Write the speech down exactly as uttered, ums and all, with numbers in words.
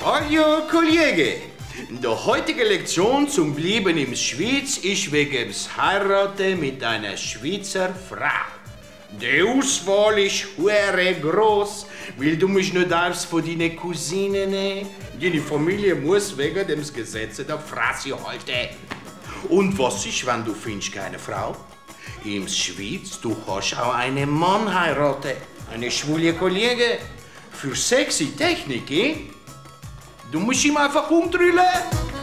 Hallo, Kollege. Die heutige Lektion zum Leben in der Schweiz ist wegen des Heiraten mit einer Schweizer Frau. Die Auswahl ist sehr groß, weil du mich nicht darfst von deinen Cousinen nehmen. Deine Familie muss wegen dem Gesetz der Fresse halten. Und was ist, wenn du findest keine Frau? In der Schweiz, du kannst auch einen Mann heiraten, eine schwule Kollege. Für sexy Technik, eh? Du musst ihn einfach umdrüllen.